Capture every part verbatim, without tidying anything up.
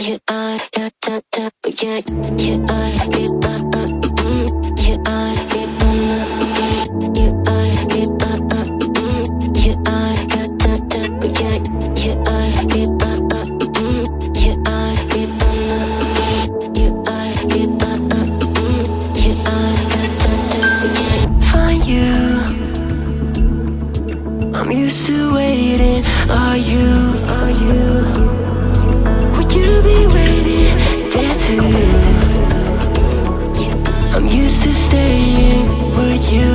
yeah, I, yeah, da, da, yeah, yeah, I, yeah, uh, uh, mm, yeah, I, yeah, uh, uh, yeah, I, yeah, uh, uh, mm, yeah, I, yeah, da, da, yeah, yeah, I, yeah, uh, uh, mm, yeah, I, yeah, uh, yeah, I, yeah, uh, uh, mm, yeah, I, yeah, da, da, yeah. Find you, I'm used to waiting. Are you? Are you? Would you be waiting there too? I'm used to staying. Would you?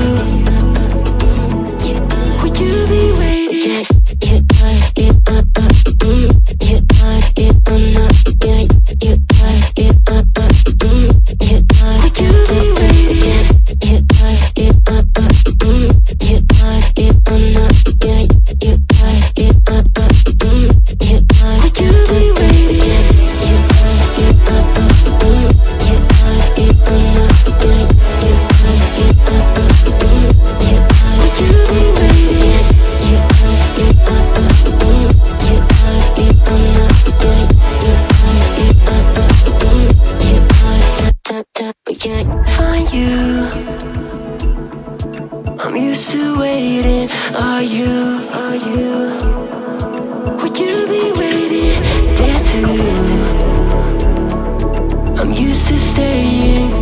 Would you be waiting? Yeah, yeah, I, yeah, uh, uh, mm, yeah, I, yeah, uh, no, yeah, yeah, I, yeah, uh, uh, mm, yeah, I. Would you be waiting? Yeah, I, yeah, uh, uh, mm, yeah, I, yeah, uh, no, yeah, yeah, I, yeah, uh, uh, mm, yeah, I. Would you be waiting? Yeah, I, yeah, uh, uh, mm, yeah, I, yeah, uh, no, yeah, yeah, I, yeah, uh, uh, mm, yeah, I. Would you be waiting? Yeah, I, yeah, uh, uh, mm, yeah, I, yeah, uh, no, yeah, yeah, I, yeah, uh, uh, mm, yeah, I, yeah, da, da, yeah. Find you, I'm used to waiting. Are you? Are you? Would you be waiting there too? I'm used to staying.